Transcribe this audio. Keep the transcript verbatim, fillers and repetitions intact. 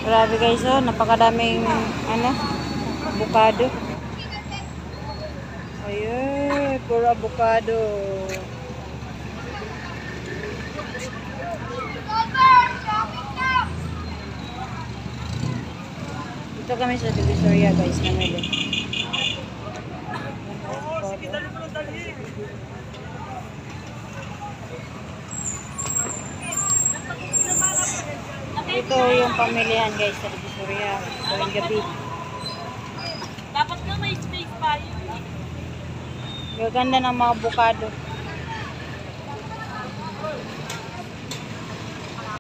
Grabe guys, oh, napakadaming ano, avocado. Ayun, puro avocado. Dito kami sa Divisoria guys, namili. Ito yung pamilihan guys sa Divisoria. Tuwing gabi. Dapat nga may space pa yun. Gaganda ng mga avocado.